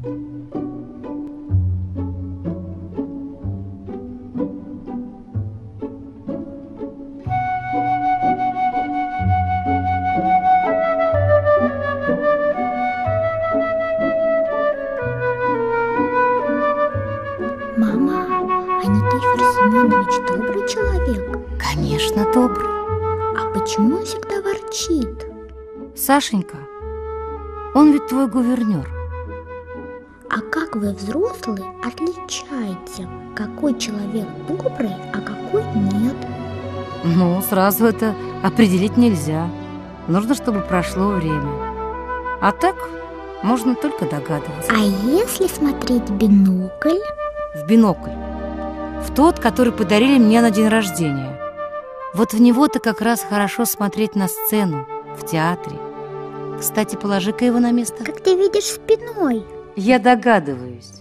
Мама, а Никифор Семенович добрый человек? Конечно, добрый. А почему он всегда ворчит? Сашенька, он ведь твой гувернер. А как вы, взрослые, отличаете, какой человек добрый, а какой нет? Ну, сразу это определить нельзя. Нужно, чтобы прошло время. А так можно только догадываться. А если смотреть в бинокль? В бинокль. В тот, который подарили мне на день рождения. Вот в него-то как раз хорошо смотреть на сцену, в театре. Кстати, положи-ка его на место. Как ты видишь спиной. Я догадываюсь.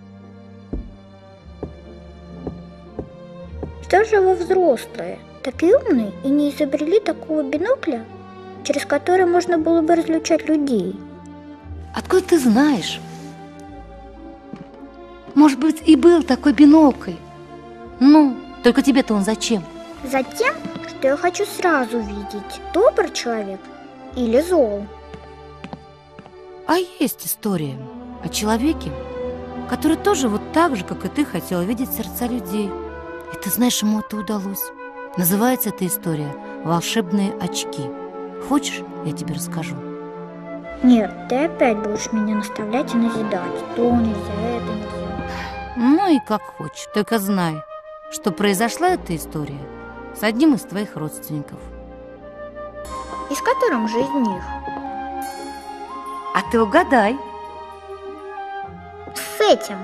Что же вы, взрослые, такие умные и не изобрели такого бинокля, через который можно было бы различать людей? Откуда ты знаешь? Может быть, и был такой бинокль. Ну, только тебе-то он зачем? Затем, что я хочу сразу видеть, добрый человек или зол. А есть история о человеке, который тоже вот так же, как и ты, хотел видеть сердца людей. И ты знаешь, ему это удалось. Называется эта история «Волшебные очки». Хочешь, я тебе расскажу? Нет, ты опять будешь меня наставлять и назидать. То нельзя, это нельзя. Ну и как хочешь, только знай, что произошла эта история с одним из твоих родственников. И с которым же из них? А ты угадай. С этим.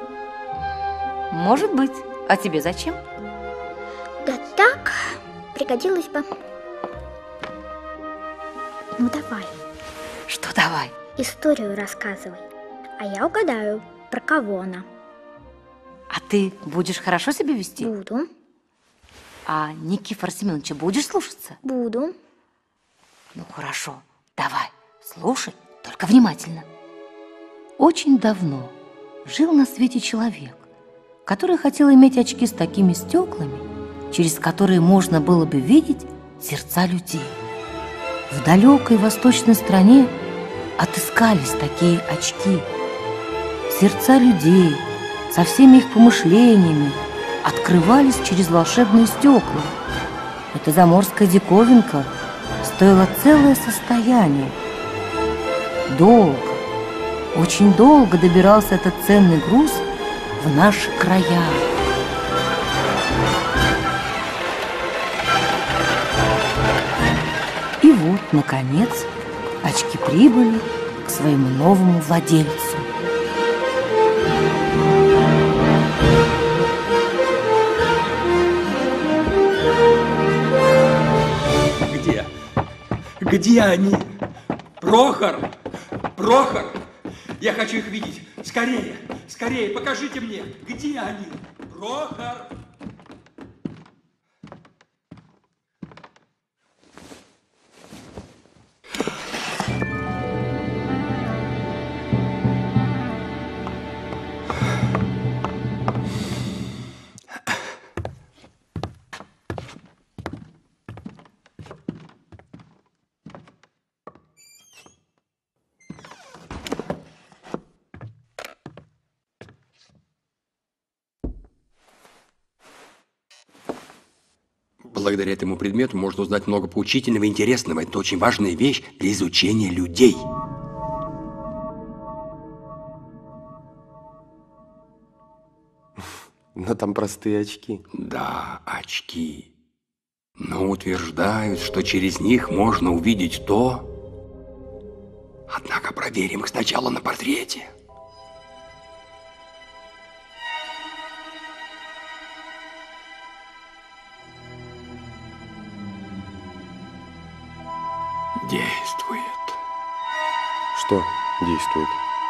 Может быть. А тебе зачем? Да так, пригодилось бы. Ну давай. Что давай? Историю рассказывай. А я угадаю, про кого она. А ты будешь хорошо себя вести? Буду. А Никифора Семеновича будешь слушаться? Буду. Ну хорошо, давай, слушай, только внимательно. Очень давно жил на свете человек, который хотел иметь очки с такими стеклами, через которые можно было бы видеть сердца людей. В далекой восточной стране отыскались такие очки. Сердца людей со всеми их помышлениями открывались через волшебные стекла. Эта заморская диковинка стоила целое состояние. Долго, очень долго добирался этот ценный груз в наши края. И вот, наконец, очки прибыли к своему новому владельцу. Где они? Прохор! Прохор! Я хочу их видеть. Скорее, скорее, покажите мне, где они? Прохор! Благодаря этому предмету можно узнать много поучительного и интересного. Это очень важная вещь для изучения людей. Но там простые очки. Да, очки. Но утверждают, что через них можно увидеть то. Однако проверим их сначала на портрете. Действует. Что действует?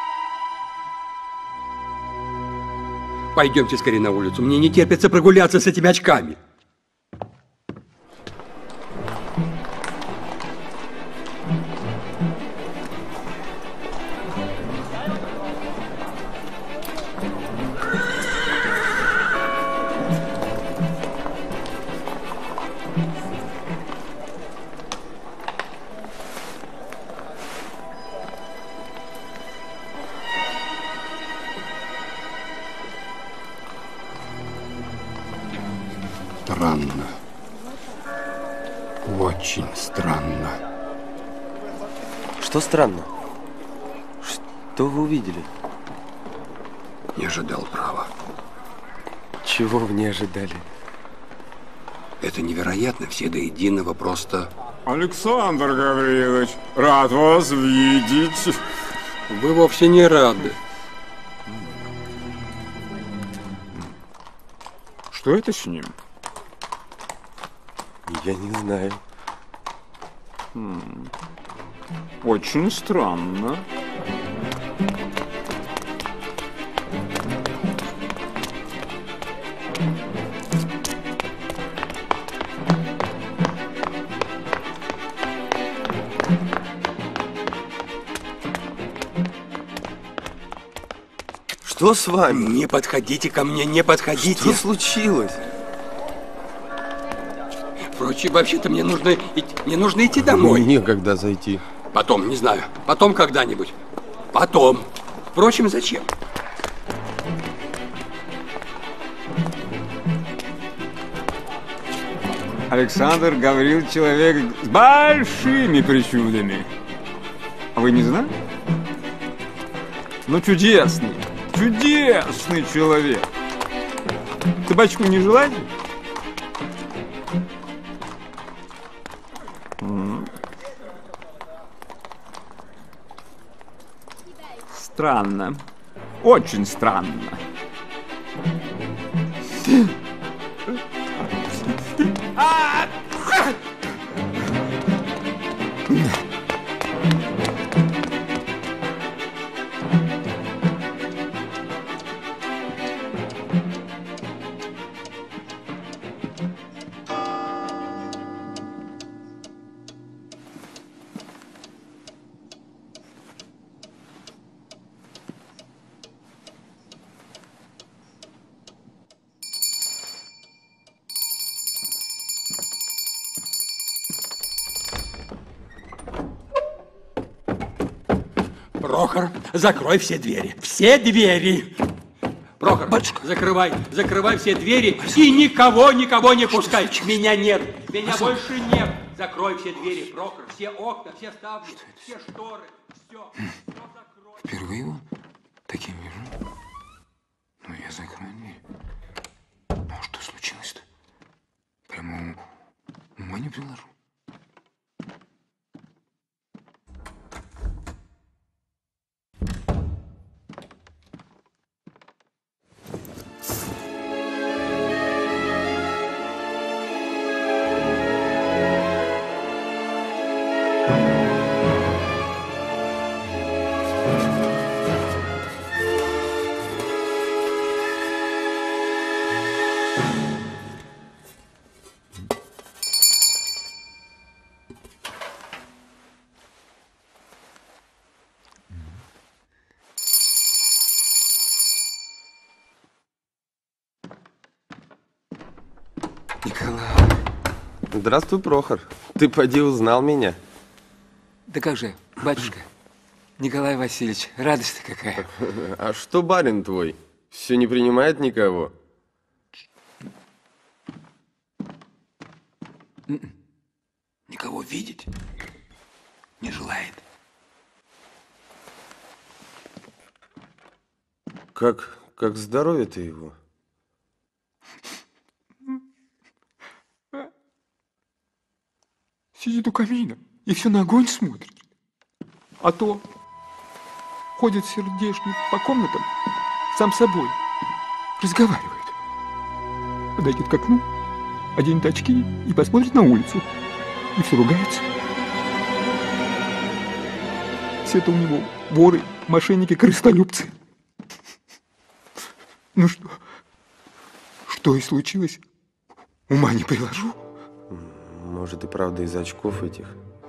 Пойдемте скорее на улицу. Мне не терпится прогуляться с этими очками. Очень странно. Что странно? Что вы увидели? Не ожидал, право. Чего вы не ожидали? Это невероятно, все до единого просто... Александр Гаврилович, рад вас видеть. Вы вовсе не рады. Что это с ним? Я не знаю. Очень странно. Что с вами? Не подходите ко мне, не подходите. Что случилось? Впрочем, вообще-то мне нужно идти домой. Некогда зайти. Потом, не знаю, потом когда-нибудь. Потом. Впрочем, зачем? Александр Гаврилович человек с большими причудами. А вы не знали? Ну, чудесный человек. Табачку не желаете? Странно. Очень странно. Прохор, закрой все двери. Все двери. Прохор, Батюшка. закрывай все двери и никого не пускай. Меня нет, меня больше нет. Закрой все двери, Прохор, все окна, все ставни, все шторы, все закрой. Впервые он таким вижу. Ну, я закрою дверь. Ну, что случилось-то? Прямо ума не приложу. Николай. Здравствуй, Прохор. Ты поди узнал меня. Да как же, батюшка? Николай Васильевич, радость-то какая. А что барин твой? Все не принимает никого? Никого видеть не желает. Как здоровье-то его? Сидит у камина и все на огонь смотрит. А то ходит сердечный по комнатам, сам с собой, разговаривает. Подойдет к окну, оденет очки и посмотрит на улицу. И все ругается. Все-то у него воры, мошенники, крыстолюбцы. Ну что и случилось, ума не приложу. Может, и правда из очков этих.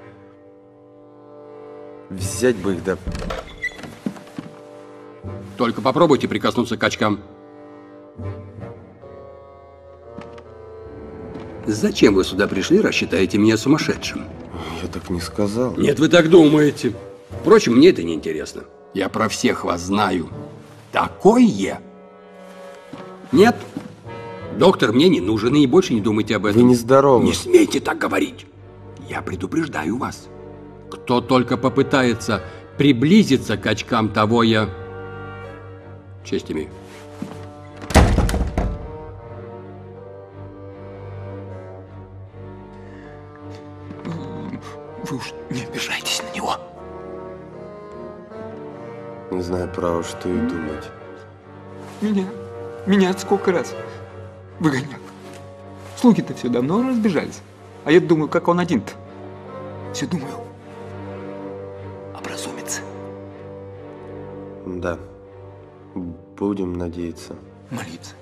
Взять бы их, да... Только попробуйте прикоснуться к очкам. Зачем вы сюда пришли, рассчитаете меня сумасшедшим? Я так не сказал. Нет, вы так думаете. Впрочем, мне это не интересно. Я про всех вас знаю. Такое? Нет. Доктор мне не нужен, и больше не думайте об этом. Вы нездоровы. Не смейте так говорить. Я предупреждаю вас. Кто только попытается приблизиться к очкам, того я... Честь имею. Вы уж не обижайтесь на него. Не знаю, право, что и думать. Меня сколько раз выгонял. Слуги-то все давно разбежались. А я думаю, как он один-то. Все думаю, образумится. Да. Будем надеяться. Молиться.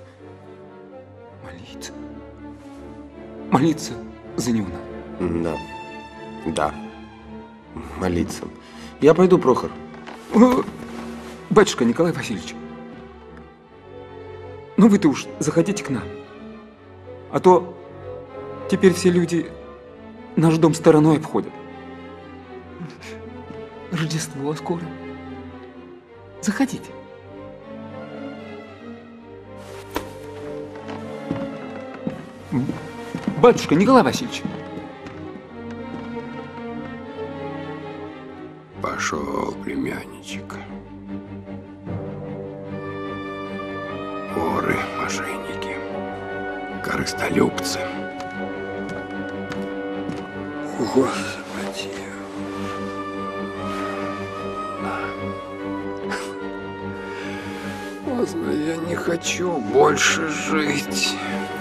Молиться за него надо. Да. Да. Молиться. Я пойду, Прохор. Батюшка Николай Васильевич, ну вы-то уж заходите к нам. А то теперь все люди наш дом стороной обходят. Рождество скоро. Заходите. Батюшка Николай Васильевич. Пошел, племянничек. Воры, мошенники, корыстолюбцы. Господи. Поздно, я не хочу больше жить.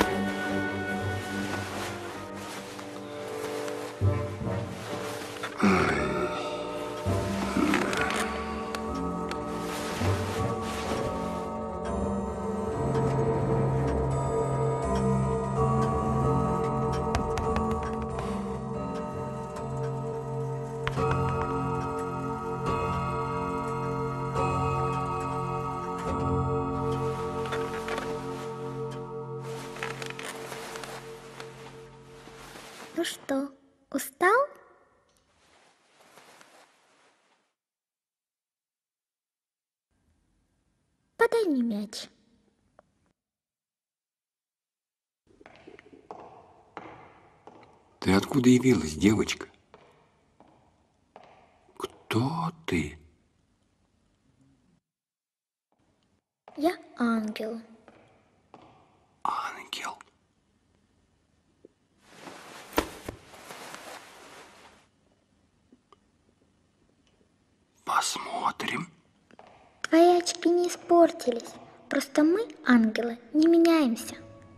Ну что, устал? Подай мне мяч. Ты откуда явилась, девочка? Кто ты? Я ангел. Ангел. Посмотрим. Твои очки не испортились. Просто мы, ангелы, не меняемся.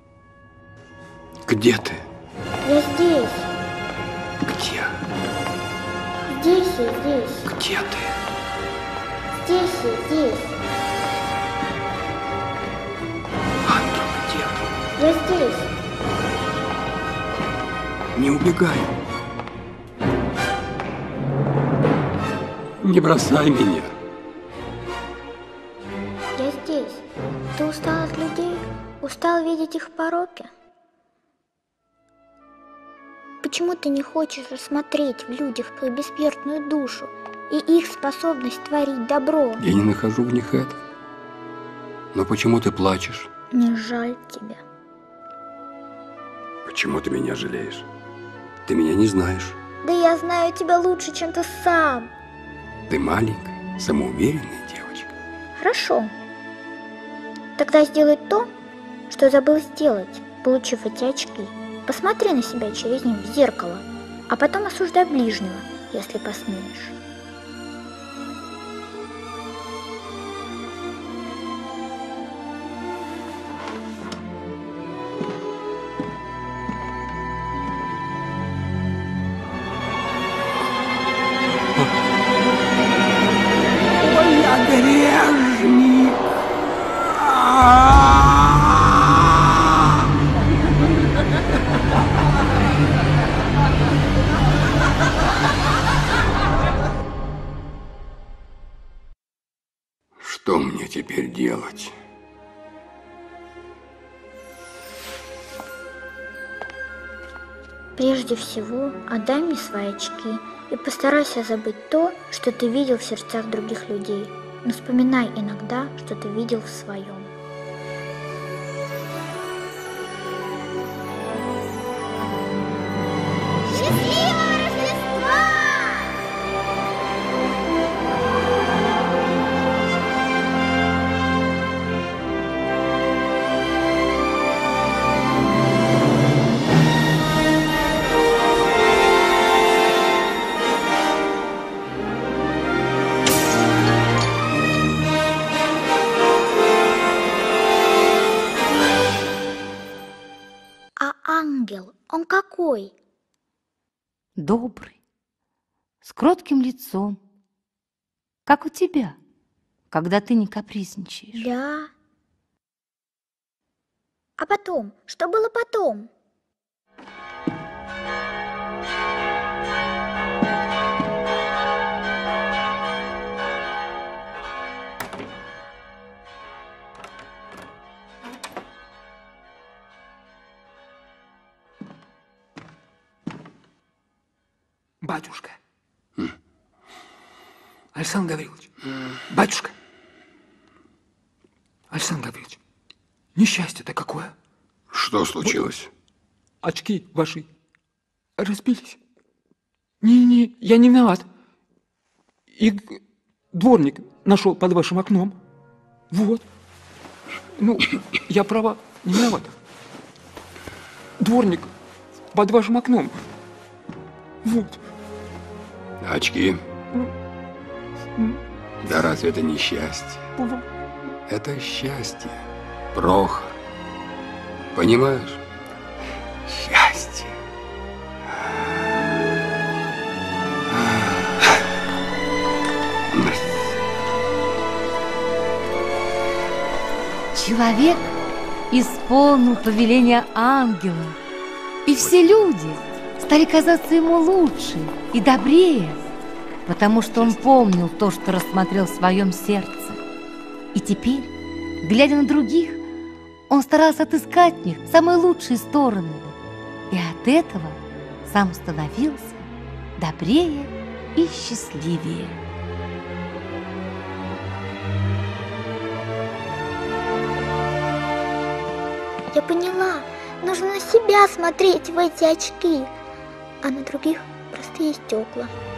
Где ты? Я здесь. Где? Здесь и здесь. Где ты? Здесь и здесь. Ангел, где ты? Я здесь. Не убегай. Не бросай меня. Я здесь. Ты устал от людей? Устал видеть их пороки? Почему ты не хочешь рассмотреть в людях их бессмертную душу и их способность творить добро? Я не нахожу в них это. Но почему ты плачешь? Не жаль тебя. Почему ты меня жалеешь? Ты меня не знаешь. Да я знаю тебя лучше, чем ты сам. Ты маленькая, самоуверенная девочка. Хорошо. Тогда сделай то, что забыл сделать, получив эти очки. Посмотри на себя через них в зеркало, а потом осуждай ближнего, если посмеешь. Ой, я грешник! Что мне теперь делать? Прежде всего, отдай мне свои очки и постарайся забыть то, что ты видел в сердцах других людей. Но вспоминай иногда, что ты видел в своем. Счастливого какой? Добрый, с кротким лицом, как у тебя, когда ты не капризничаешь. Да. А потом? Что было потом? Батюшка. Александр Гаврилович. Батюшка. Александр Гаврилович, несчастье-то какое? Что случилось? Очки ваши разбились. Не, я не виноват. Их дворник нашел под вашим окном. Вот. Ну, я, право, не виноват. Дворник под вашим окном. Вот. Очки? Да разве это не счастье? Это счастье, Прохор. Понимаешь? Счастье. Человек исполнил повеление ангела, и все люди стали казаться ему лучше и добрее, потому что он помнил то, что рассмотрел в своем сердце. И теперь, глядя на других, он старался отыскать в них самые лучшие стороны, и от этого сам становился добрее и счастливее. Я поняла, нужно на себя смотреть в эти очки, а на других простые стекла.